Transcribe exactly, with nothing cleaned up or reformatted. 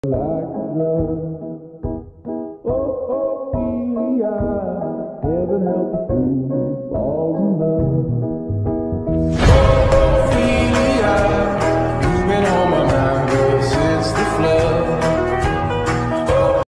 like a drug. Oh, Ophelia, heaven help a fool who falls in love.